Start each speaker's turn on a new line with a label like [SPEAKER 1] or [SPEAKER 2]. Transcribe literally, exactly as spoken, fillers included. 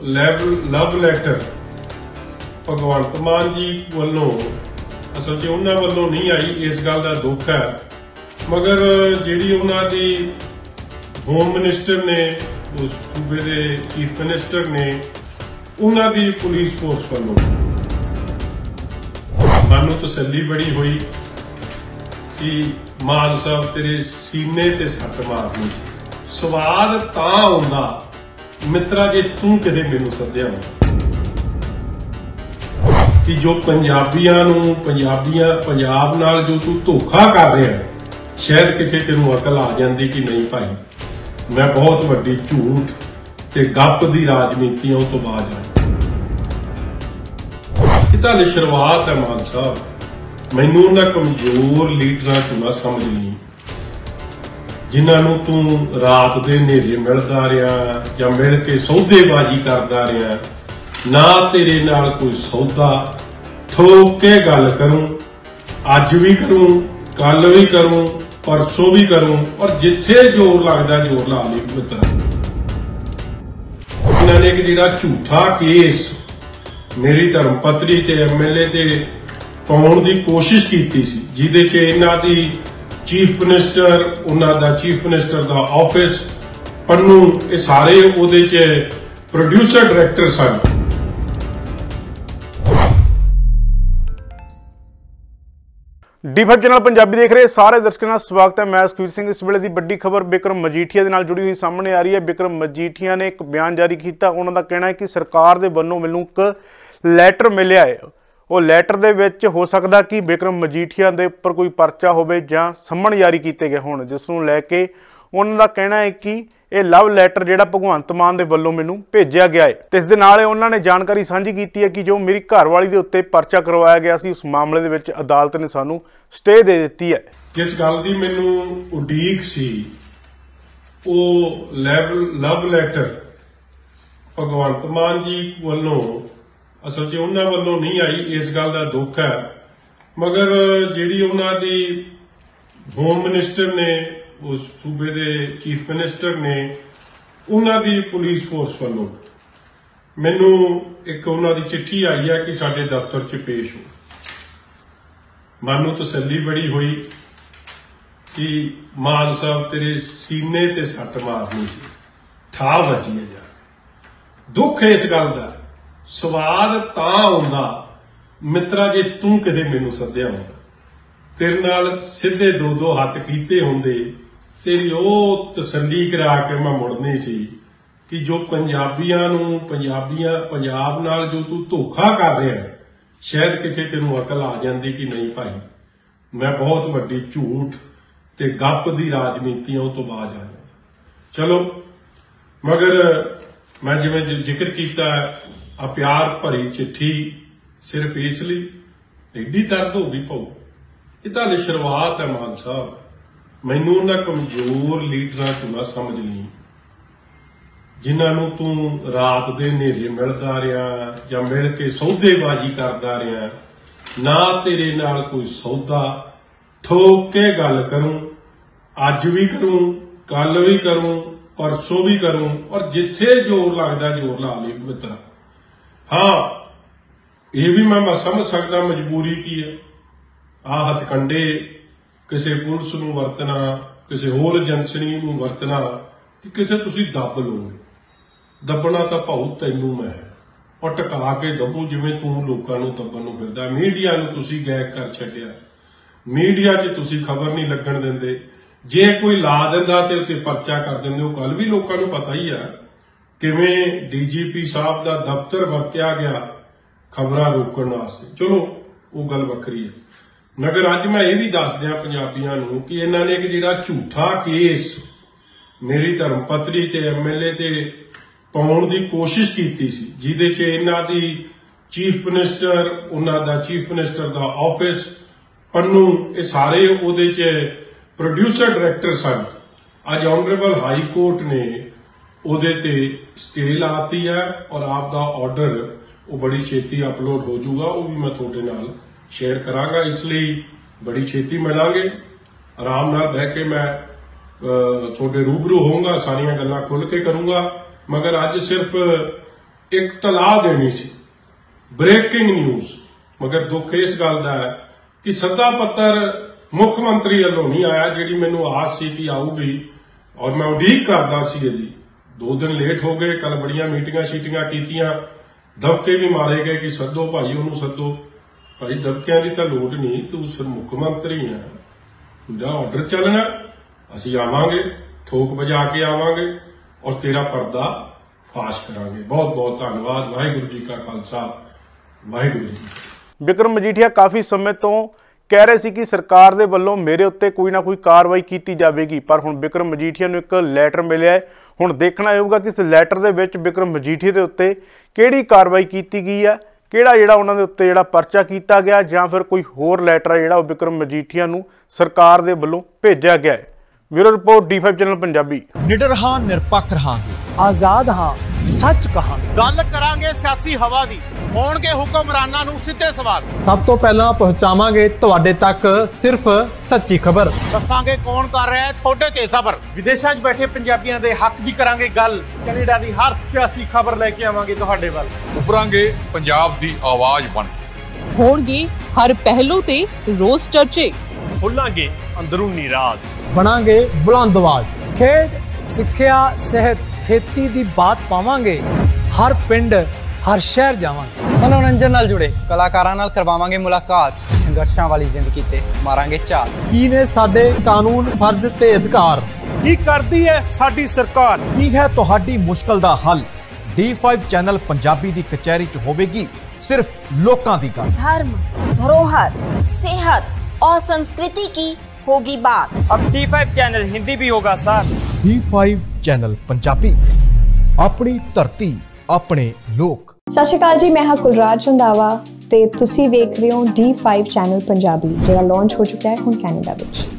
[SPEAKER 1] Love letter भगवंत मान जी वालों असल च उन्होंने वालों नहीं आई, इस गल का दुख है। मगर जिहड़ी उन्हों दी होम मिनिस्टर ने, उस सूबे के चीफ मिनिस्टर ने, उन्हों दी पुलिस फोर्स वालों सानू तसल्ली बड़ी हुई कि मान साहब तेरे सीने ते सट मारनी सी। स्वाद तां आउंदा मित्रा जे तू किते मैनू सद्दिया कि जो पंजाबियां नूं पंजाबियां पंजाब नाल जो तू धोखा कर रहा है, शायद किते तेनू अकल आ जाती कि नहीं भाई मैं बहुत वड्डी झूठ ते गप दी राजनीतियों तो बाज आ। ये तां शुरुआत है मान साहब, मैनू उन्हां कमजोर लीडरां चों ना समझ नहीं जिन्होंने तू रात के नेरे मिलता रहा या मिल के सौदेबाजी करता रहा। ना तेरे नाल कोई सौदा, ठोक के गल करूं, अज भी करूं, कल भी करूं, परसों भी करूं, और जिथे जोर लगता जोर ला ली मित्रा। इन्होंने एक जिहड़ा झूठा केस मेरी धर्मपत्नी ते एम एल ए ते पाउण दी कोशिश की सी, जिहदे च इन्हां दी चीफ मिनिस्टर, उन्होंने चीफ मिनिस्टर का ऑफिस, पन्नू, ये सारे उहदे च प्रोड्यूसर डायरैक्टर सन।
[SPEAKER 2] डी5 चैनल पंजाबी देख रहे सारे दर्शकों का स्वागत है। मैं सुखवीर सिंह। इस वेले की बड़ी खबर बिक्रम मजीठिया के नाल जुड़ी हुई सामने आ रही है। बिक्रम मजीठिया ने एक बयान जारी किया। उन्होंने कहना है कि सरकार के वल्लों मैनूं एक लैटर मिलिया है, वो लैटर दे विच हो सकता कि बिक्रम मजीठिया के उपर कोई परचा होवे जां सम्मन जारी किए गए होण, जिसनूं लैके उन्हां दा कहना है कि यह लव लैटर जिहड़ा भगवंत मान दे वल्लों मैनूं भेजिया गया है। ते इस दे नाल उन्होंने जानकारी साझी की है कि जो मेरी घरवाली दे उत्ते परचा करवाया गया सी, उस मामले दे विच अदालत ने सानूं स्टे दे दित्ती है।
[SPEAKER 1] किस गल दी मैनूं उडीक सी, वो लव लैटर भगवंत मान जी वालों असल च उन्होंने वालों नहीं आई, इस गल का दुख है। मगर जिहड़ी उन्हों दी होम मिनिस्टर ने, उस सूबे के चीफ मिनिस्टर ने, उन्हों दी पुलिस फोर्स वालों मैनू एक उन्हों दी चिट्ठी आई है कि साडे दफ्तर च पेश हो। मानू तसल्ली बड़ी हुई कि मान साहब तेरे सीने ते सट मारनी सी, ठा बची है यार। दुख इस गल का, स्वाद तां आउंदा मित्रा जे तू किते मैनू सद्दिया हुंदा, तेरे नाल सीधे दो दो हत्थ कीते हुंदे, तेरी ओह तसल्ली करा के मैं मुड़नी सी कि जो पंजाबियां नूं पंजाबियां पंजाब नाल जो तू धोखा कर रहा है, शायद किते तेनू अकल आ जाती कि नहीं भाई मैं बहुत वड्डी झूठ ते गप दी राजनीतियों तो बाज आ जांदा। चलो, मगर मैं जिवें जिक्र किया आ प्यार भरी चिट्ठी सिर्फ इसलिए एडी दर्द होगी पाऊ। ये तां शुरुआत है मान साहब, मैनू उन्हां कमजोर लीडरां चों ना समझ नहीं जिन्होंने तू रात के नेरे मिलता रहा या मिल के सौदेबाजी करता रहा। ना तेरे नाल कोई सौदा, ठोक के गल करूं, अज भी करूं, कल भी करूं, परसों भी करूं, और जिथे जोर लगता जोर ला ली मित्रा। हाँ, ये भी मैं समझ सकता मजबूरी की है। आ हथकंडे किसी पुलिस नूं वरतना, किसी होर एजेंसी नूं वरतना कि किते तुसीं दब लोगे। दबना तो भाऊ तैनू मैं है, और टका के दबू जिवें तू लोकां नूं दबण नूं फिरदा। मीडिया नूं तुसीं गैग कर छड्डिया, मीडिया च तुसीं खबर नहीं लगण दिंदे। जे कोई ला दिंदा ते उत्ते परचा कर दिंदे हो। कल भी लोकां नूं पता ही है किवें डीजीपी साहब दा दफ्तर वरत्या गया खबरां रोकण वास्ते। चलो वो गल वखरी है, मगर अज मैं ये भी दस दिया पंजाबियां नूं कि इन्हां ने एक जिहड़ा झूठा केस मेरी धर्मपत्नी ते एम एल ए ते पाउण दी कोशिश की सी, जिहदे च इन्हां दी चीफ मिनिस्टर, उन्हां दा चीफ मिनिस्टर का ऑफिस, पन्नू, ये सारे उहदे च प्रोड्यूसर डायरैक्टर सन। अज ऑनरेबल हाई कोर्ट ने उहदे ते स्टे लाती है और आपका ऑर्डर वो बड़ी छेती अपलोड हो जाऊगा, वो भी मैं थोड़े नाल शेयर करांगा। इसलिए बड़ी छेती मिलांगे, आराम नाल बह के मैं थोड़े रूबरू होऊंगा, सारियां गल्लां खुल के करूंगा। मगर अज सिर्फ ਇੱਕ ਤਲਾਹ ਦੇਣੀ ਸੀ, ਬ੍ਰੇਕਿੰਗ ਨਿਊਜ਼। ਮਗਰ ਦੁੱਖ ਇਸ ਗੱਲ ਦਾ ਹੈ ਕਿ ਸੱਦਾ ਪੱਤਰ ਮੁੱਖ ਮੰਤਰੀ ਵੱਲੋਂ ਨਹੀਂ ਆਇਆ, ਜਿਹੜੀ ਮੈਨੂੰ ਆਸ ਸੀ ਕਿ ਆਊਗੀ ਔਰ ਮੈਂ ਉਡੀਕ ਕਰਦਾ ਸੀ ਇਹਦੀ। ਦੋ ਦਿਨ ਲੇਟ ਹੋ ਗਏ। ਕੱਲ ਬੜੀਆਂ ਮੀਟਿੰਗਾਂ ਸ਼ੀਟਿੰਗਾਂ ਕੀਤੀਆਂ, ਦਬਕੇ ਵੀ ਮਾਰੇ ਗਏ ਕਿ ਸੱਦੋ ਭਾਈ, ਉਹਨੂੰ ਸੱਦੋ। ਭਾਈ ਦਬਕਿਆਂ ਦੀ ਤਾਂ ਲੋੜ ਨਹੀਂ, ਤੂੰ ਸਿਰ ਮੁੱਖ ਮੰਤਰੀ ਹੈ, तुझा ऑर्डर चलना, असी आवांगे, ठोक बजा के आवांगे और तेरा पर्दा फाश करांगे। बहुत बहुत धन्यवाद। वाहिगुरू जी का खालसा, वाहिगुरू जी।
[SPEAKER 2] बिक्रम मजीठिया काफ़ी समय तो कह रहे सी कि सरकार दे वल्लों मेरे उत्ते कोई ना कोई कार्रवाई की जाएगी, पर हुण बिक्रम मजीठिया नूं एक लैटर मिलिया है। हुण देखना होगा कि इस लैटर दे विच बिक्रम मजीठिया दे उत्ते किहड़ी कार्रवाई की गई है, किहड़ा जिहड़ा उन्हां दे उत्ते जिहड़ा परचा कीता गया, जां फिर कोई होर लैटर है जिहड़ा बिक्रम मजीठिया नूं सरकार दे वल्लों भेजिया गया है। Bureau report D five channel Punjabi.
[SPEAKER 3] निडर हां, निरपक्ष रहांगे,
[SPEAKER 4] आजाद हां, सच कहांगे,
[SPEAKER 5] गल करांगे सियासी हवा दी, होणगे हुक्मरानां नूं सिद्धे सवाल।
[SPEAKER 3] सब तो पहला पहुंचावांगे तुहाडे तक सिर्फ सच्ची खबर।
[SPEAKER 5] दसांगे कौन कर रहा है थोड़े ते सबर।
[SPEAKER 6] विदेशां 'च बैठे पंजाबियां दे हक दी करांगे गल, कनेडा दी हर सियासी खबर लेके आवांगे तुहाडे वल।
[SPEAKER 7] उभरांगे पंजाब दी आवाज बन के,
[SPEAKER 8] होणगे हर पहलू ते रोज चर्चे,
[SPEAKER 6] खुलांगे अंदरूनी राज,
[SPEAKER 3] बनांगे बुलंद आवाज।
[SPEAKER 4] खेड, सिक्ख्या, सेहत, खेती दी बात पावांगे, हर पिंड हर शहर जावांगे।
[SPEAKER 9] मनोरंजन नाल जुड़े कलाकारां नाल करवावांगे मुलाकात, संघर्षां वाली जिंदगी ते मारांगे चाल।
[SPEAKER 3] की ने साडे कानून, फर्ज ते अधिकार,
[SPEAKER 6] की करदी है साडी सरकार,
[SPEAKER 3] की है तुहाडी मुश्किल दा हल। डी फाइव चैनल पंजाबी दी कचहरी च होवेगी सिर्फ लोकां दी गल।
[SPEAKER 10] धर्म, धरोहर, सेहत और संस्कृति की होगी बात।
[SPEAKER 11] अब डी फाइव चैनल हिंदी भी होगा sir.
[SPEAKER 3] D five channel Punjabi, अपनी धरती अपने लोक।
[SPEAKER 12] सत श्री अकाल जी, मैं हाँ कुलराज रंधावा ते तुसी वेख रहे हो डी फाइव चैनल पंजाबी, जिहड़ा लॉन्च हो चुका है हुण कैनेडा विच।